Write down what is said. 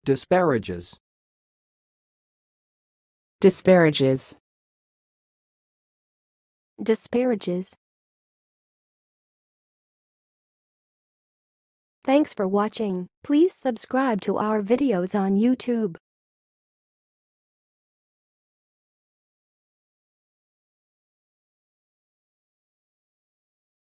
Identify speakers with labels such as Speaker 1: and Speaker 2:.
Speaker 1: disparages,
Speaker 2: disparages,
Speaker 3: disparages. Thanks for watching. Please subscribe to our videos on YouTube.